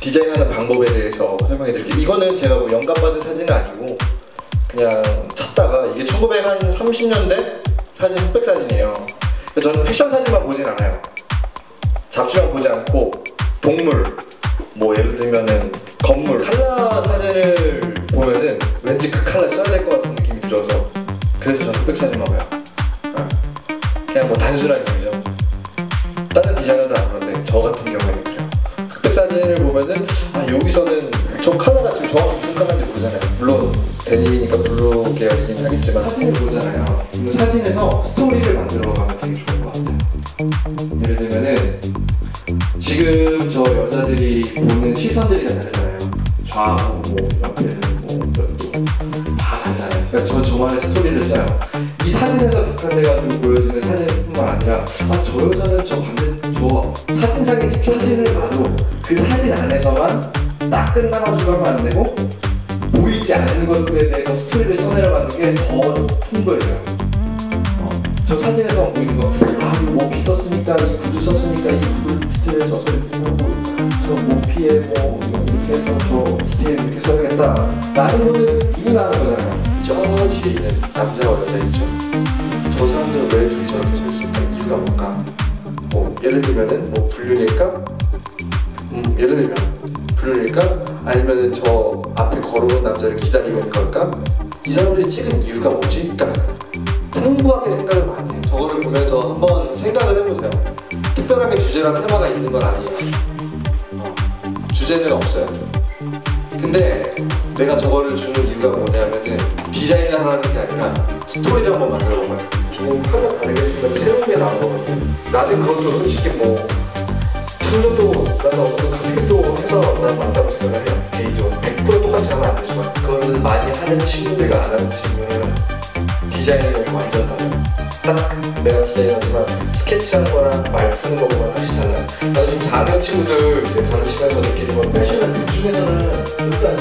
디자인하는 방법에 대해서 설명해 드릴게요. 이거는 제가 뭐 영감받은 사진은 아니고 그냥 찾다가 이게 1930년대 사진 흑백 사진이에요. 저는 패션 사진만 보진 않아요. 잡지만 보지 않고 동물, 뭐 예를 들면은 건물, 칼라 사진을 보면은 왠지 그 칼라 써야 될 것 같은 느낌이 들어서 그래서 저는 흑백 사진만 봐요. 그냥 뭐 단순한 이유죠. 다른 디자이너도 안 그런데 저 같은 경우에는 그래요. 흑백 사진을 보면은 여기서는 저 칼라가 지금 정확히 무슨 칼라인지 모르잖아요. 물론 데님이니까 블루 계열이긴 하겠지만 사진을 보잖아요. 이 사진에서 스토리를 만들어 가면 되게 좋을 것 같아요. 예를 들면은 지금 저 여자들이 보는 시선들이 다 다르잖아요. 좌우, 뭐, 옆에는 뭐, 옆도 다 다르잖아요. 그러니까 저만의 스토리를 써요. 이 사진에서 극한돼가지고 보여지는 사진뿐만 아니라 저 여자는 저 사진상에 찍힌 사진을 봐도 그 사진 안에서만 딱 끝나가지고 하면 안 되고 보이지 않는 것들에 대해서 스토리를 써내려가는 게 더 풍부해져요. 저 사진에서 보이는 거 이 모피 썼으니까 이 구두 썼으니까 이 구두 디테일 써서 이렇게 하고 저 모피에 뭐 이렇게 해서 저 디테일 이렇게 써야겠다 라는 거는 이미 나는 거잖아요. 저 뒤에 있는 남자와 여자 있죠. 저 사람들은 왜 둘이 저렇게 서 있을까? 이유가 뭘까? 뭐 예를 들면은 뭐 불륜일까? 예를 들면 불륜일까? 아니면은 저 앞에 걸어온 남자를 기다리고 있는 걸까? 이 사람들이 찍은 이유가 뭐지? 그러니까 풍부하게 생각을 많이 해요. 저거를 보면서 한번 생각을 해보세요. 특별하게 주제랑 테마가 있는 건 아니에요. 주제는 없어요. 근데 내가 저거를 주는 이유가 뭐냐면은 디자인을 하라는 게 아니라 스토리를 한번 만들어 봐요. 하나 다르겠으면 새로운 게 나온 거거든요. 나는 그것도 솔직히 뭐 참여도 나는 어떤 가격도 해서 난 맞다고 생각을 해요. 개인적으로 100% 똑같이 하면 안 되지만 그거를 많이 하는 친구들과 안 하는 친구는 디자인이 완전 달라요. 딱 내가 디자이너지만 스케치하는 거랑 말 푸는 거보다 훨씬 달라요. 나도 지금 4학년 친구들 가르치면서 느끼는 건 패션은 그 중에서는 절대 안